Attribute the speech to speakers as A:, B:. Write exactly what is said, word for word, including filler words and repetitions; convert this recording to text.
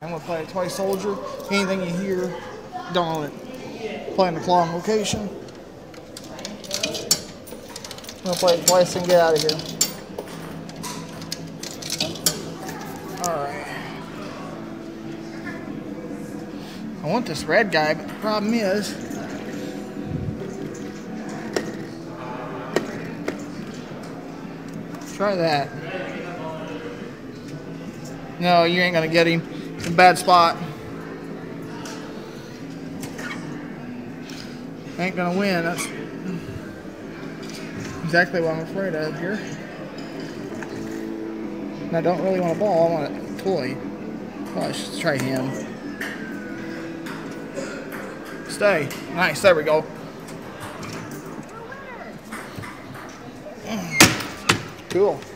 A: I'm gonna play a toy soldier. Anything you hear, don't own it. Play in the claw location. I'm gonna play it twice and get out of here. Alright. I want this red guy, but the problem is try that. No, you ain't gonna get him. It's a bad spot. Ain't gonna win. That's exactly what I'm afraid of here. And I don't really want a ball. I want a toy. Oh, I should try him. Stay. Nice. There we go. Cool.